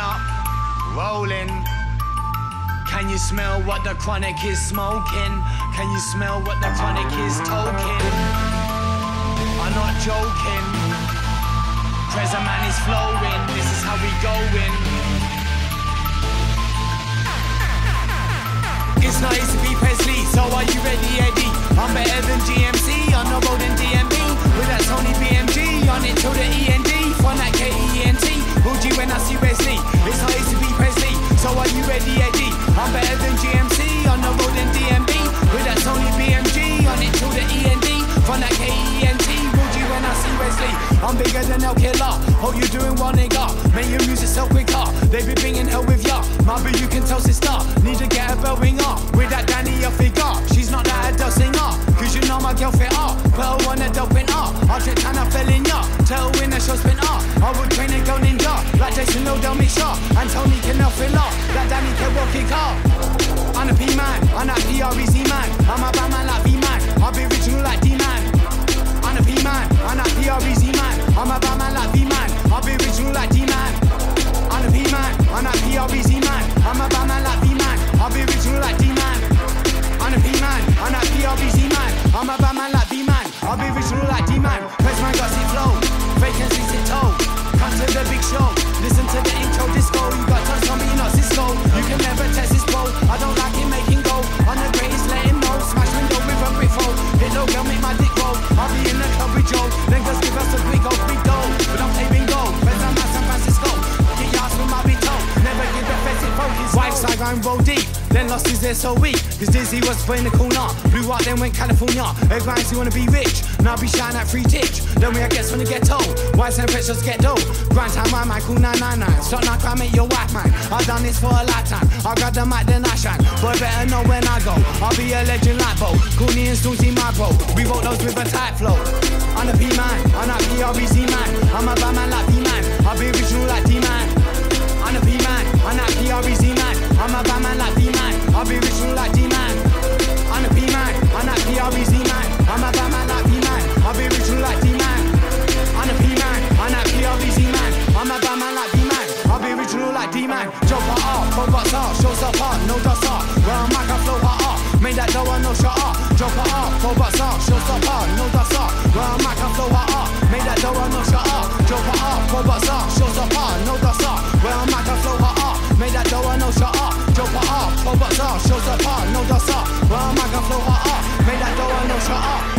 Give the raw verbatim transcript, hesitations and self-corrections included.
up, rolling. Can you smell what the chronic is smoking? Can you smell what the chronic is toking? I'm not joking. Prezzaman is flowing. This is how we going. It's not easy to be Presley, so are you ready, Eddie? I'm better than G M C, on the road in D M B. With that Tony B M G, on it till the E N D. From that K E N T, Bougie when I see Wesley. It's not easy to be Presley, so are you ready, Eddie? I'm better than G M C, on the road in D M B. With that Tony B M G, on it till the E N D. From that K E N T, Bougie when I see Wesley. I'm bigger than El Killer, hope you doing well, nigga. Make your music so quicker, they be bringing hell with ya. Maybe you can tell sister, need to get a bell ringer. With that Danny, your figure, she's not that adult singer. Cause you know my girl fit up, put her on a dope in up. I'll trick and I fell in ya, tell her when the show spin up. I would train a girl ninja, like Jason O'Dell make sure. And Tony can now fill up, that Danny can walk it up. I'm a P-man, I'm that P R E Z man. I'm a bad man like V-man, I'll be original like D-man. I'm a P-man, I'm that P R E Z man. I'm a bad man like V-man, I'll be original like D-man. I'm a P-man, I'm that P R E Z man. I'm a bad man like V-man, I'll be original like D-man. I'm a P-man, I'm that P R E Z man. I'm a bad man like V-man, I'll be original like D-man. Prezzaman got sick flow, vacancy sit toe. Come to the big show, listen to the intro disco. You got touch on me, not Cisco. You can never test this bro, I don't like it making go. On the greatest, let him know. Smash window with a brick fold. Hit low, girl, make my dick roll. I'll be in the club with Joe, then girls give us a quick old big dough. But I'm play bingo, Prezzaman San Francisco. Get your ass with my big toe, never give the fence it focus. Wife side going roll deep, then lost his there so weak. Cause Dizzy was playing the corner, blew out then went California. Everyone's who wanna be rich, now be shouting at free titch. Then we I guess when the ghetto, whites and pressures get dough. Grind time, my man, cool nine nine nine. Stop now, I make your wife man. I've done this for a lifetime, I got the mic then I shine. Boy better know when I go, I'll be a legend like Bo. Cooney and Stormzy my bro, we wrote those with a tight flow. I'm a P-man, I'm a P R E Z man. I'm a bad man like V-man, I'll be original like D-man. I'm a P-man, I'm a P R E Z man. I'm a bad man like V-man, I'll be original like D-man. I'm a P-man, I'm a P R E Z man. I'm a bad man like V-man, I'll be original like D-man. I'm a P-man, I'm a P R E Z man. I'm a bad man like V-man, I'll be original like D-man. Jump her up, robots up, shows up hard, no dust up. Where I'm at, I flow her up, made that dough and no shut up. Jump her up, robots up, shows up hard, no dust up. Where I'm at, I flow her up, made that dough and no shut up. Jump her up, robots up, shows up hard, no dust up. Where I'm at, I flow her up, made that dough and no shut up. Jump her up, robots up, shows up hard, no dust up. Where I'm at, I flow her up, made that dough and no shut up.